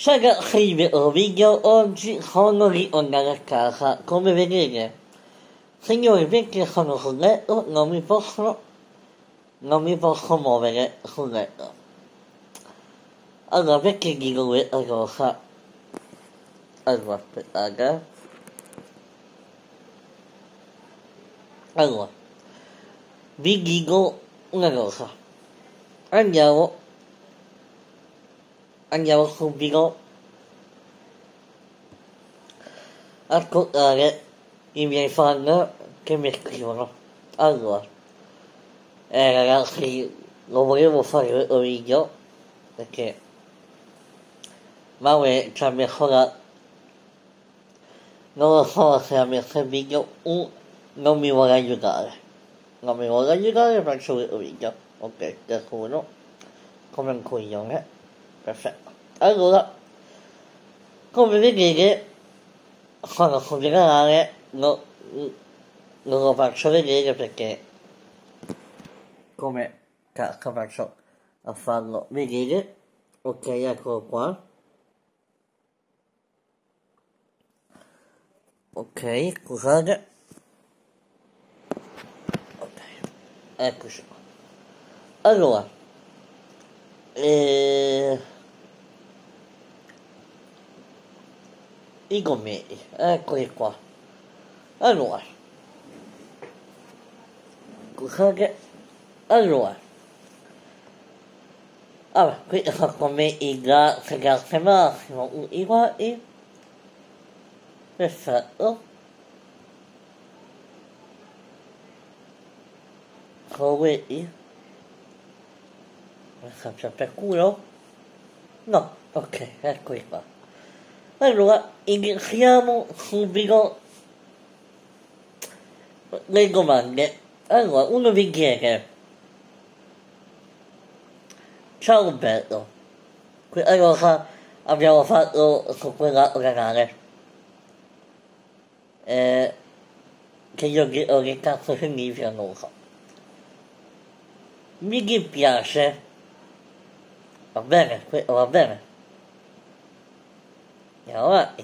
Ciao ragazzi, video oggi sono ritornato a casa. Come vedete, signori, perché sono sul letto, non mi posso muovere sul letto. Allora, perché dico questa cosa? Allora, aspettate. Allora, vi dico una cosa. Andiamo subito a ascoltare i miei fan che mi scrivono. Allora, ragazzi, lo volevo fare questo video perché Maure ci ha messo non lo so se ha messo il video non mi vuole aiutare. Faccio questo video. Ok, adesso uno come un coglione. Perfetto. Allora, come vedete, sono sul canale, non lo faccio vedere perché come cazzo faccio a farlo vedere. Ok, eccolo qua. Ok, scusate. Ok, eccoci qua. Allora, i commenti, eccoli qua. Allora, scusate. Allora, qui sono commenti grazie Massimo, tutti quanti. Perfetto. Sono quelli? Mi faccio per culo? No, ok, eccoli qua. Allora, iniziamo subito le domande. Allora, uno vi chiede: ciao Roberto, questa cosa abbiamo fatto su quell'altro canale. Che io chiedo che cazzo significa, non lo so. Mi dispiace. Va bene, questo va bene. Andiamo avanti.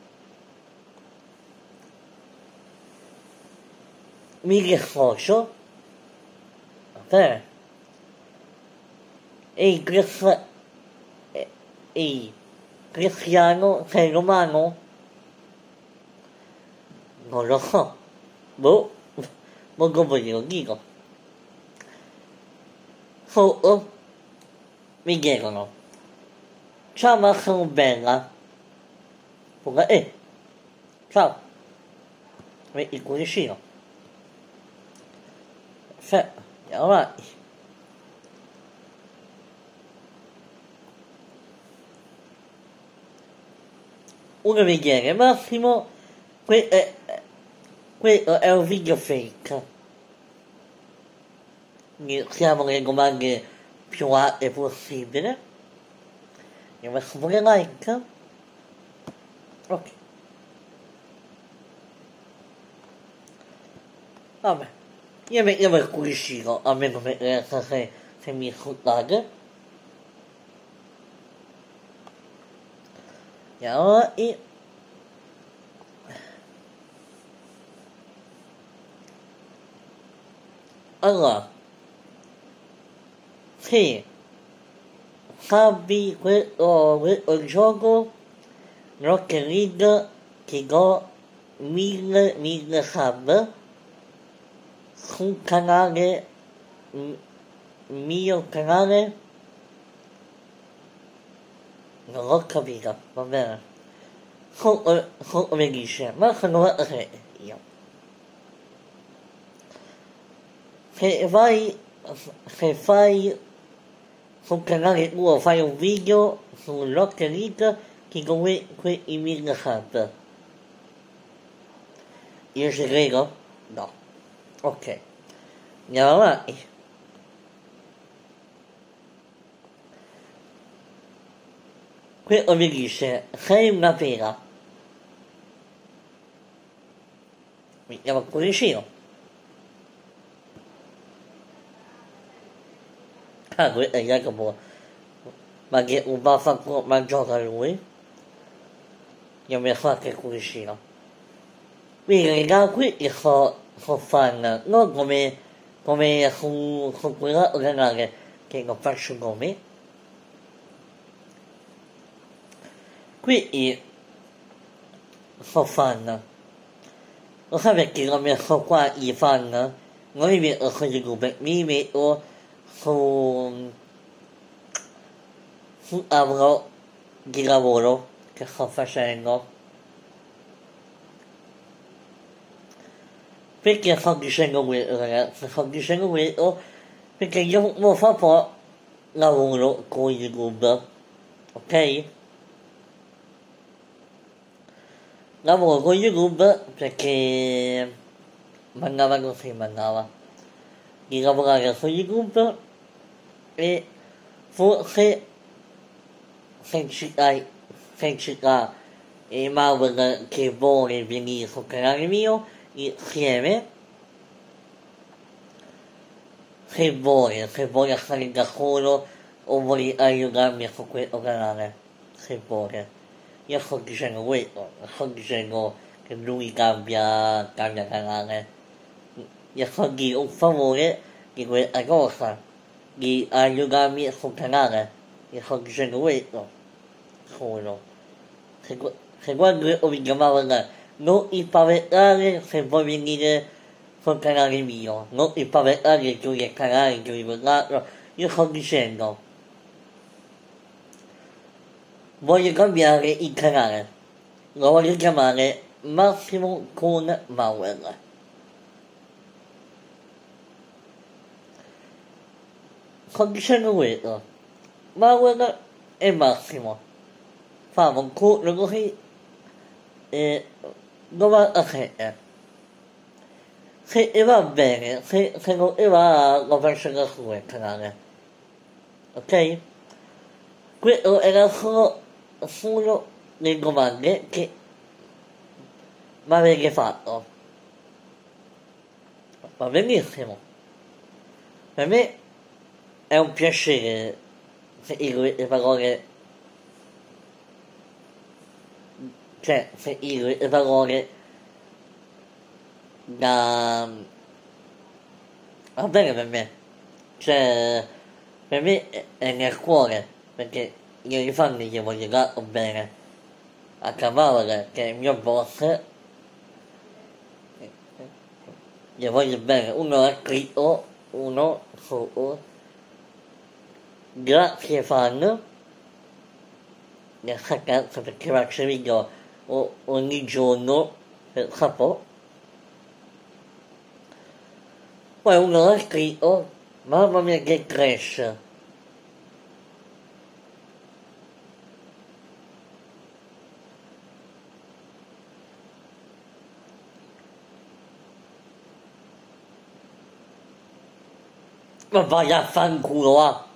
Mi dissocio. Va bene. Ehi, Cristiano, sei romano? Non lo so. Boh, come glielo dico. Sotto mi chiedono: ciao ma sono bella. Ciao. Metti il cuoricino. Perfetto, andiamo avanti. Uno mi chiede: Massimo, questo è un video fake. Iniziamo le domande più alte possibile. Mi ho messo pure like. Ok. Vabbè, io mettevo il cuoricino, a me non mi interessa se mi insultate. Andiamo avanti. Allora, se salvi questo gioco, Rocket League, ti do 1000 sub sul canale, mio canale. Non l'ho capito, va bene. Come dice, ma sono 93 io. Se fai sul canale tuo, fai un video sul Rocket League, ti do quei 1000 sub. Io ci credo? No. Ok. Andiamo avanti. Quello mi dice: sei una pera. Mettiamo il cuoricino. Questo è Jacopo. ma che un vaffanculo ma gioca lui, io mi fa che cucino. Quindi da qui io so fan, non come su quell'altro canale che non faccio nomi. Qui io so fan. Lo sai perché l'ho messo qua i fan? Non li metto su YouTube, li metto su lavoro di lavoro che sto facendo. Perché sto dicendo quello, ragazzi? Sto dicendo quello perché io non fa po' lavoro con YouTube, ok? Lavoro con YouTube perché mandava così, mandava di lavorare su YouTube e forse se ci ha e Marvel che vuole venire sul canale mio insieme, se vuole stare da solo o vuole aiutarmi su questo canale, se vuole. Io sto dicendo questo, sto dicendo che lui cambia canale. Io sto di un favore di questa cosa, di aiutarmi sul canale. Io sto dicendo questo, solo. Se quando io mi chiamavo là, non impaventare se vuoi venire sul canale mio, non impaventare chiudi il canale, chiudi quell'altro. Io sto dicendo, voglio cambiare il canale, lo voglio chiamare Massimo con Mauer. Sto dicendo questo, Mauer e Massimo, famo un conto così e 97. Se va bene, se non va lo faccio da su il canale, ok? Questo era solo le domande che mi avete fatto. Va benissimo. Per me è un piacere sentire le parole, cioè sentire le parole da... va bene per me. Cioè, per me è nel cuore, perché io i fan gli voglio dare bene. A Cavale, che è il mio boss, gli voglio bene. Uno ha scritto, uno su grazie fan, mi ha cazzo perché faccio video ogni giorno per sapo. Poi uno ha scritto, mamma mia che trash. Ma vai a fanculo,